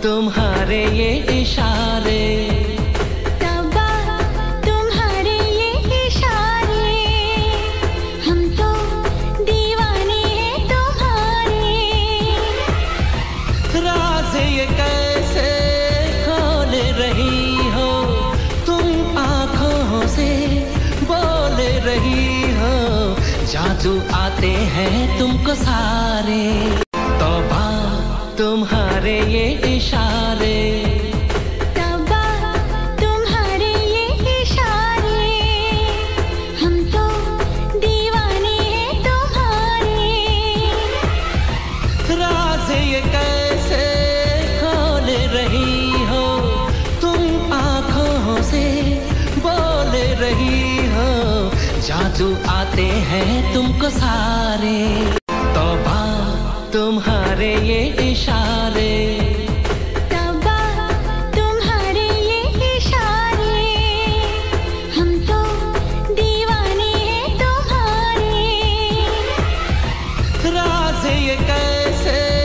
तुम्हारे ये इशारे, तौबा तुम्हारे ये इशारे, हम तो दीवाने हैं तुम्हारे। राज़ ये कैसे खोल रही हो तुम, आँखों से बोल रही हो, जादू आते हैं तुमको सारे। तौबा तुम्हारे ये इशारे, तौबा तुम्हारे ये इशारे, हम तो दीवाने हैं तुम्हारे। राज़ ये कैसे खोल रही हो तुम, आँखों से बोल रही हो, जादू आते हैं तुमको सारे। तौबा तुम्हारे ये इशारे, तौबा तुम्हारे ये इशारे, हम तो दीवाने हैं तुम्हारे। राज़ ये कैसे